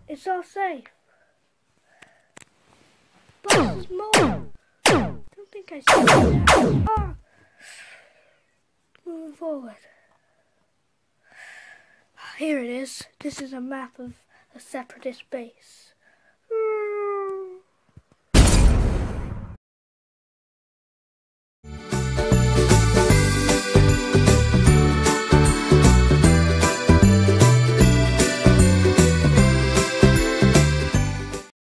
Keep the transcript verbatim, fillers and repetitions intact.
It's all safe. But there's more. Don't think I see that. Ah! Moving forward. Here it is. This is a map of a separatist base.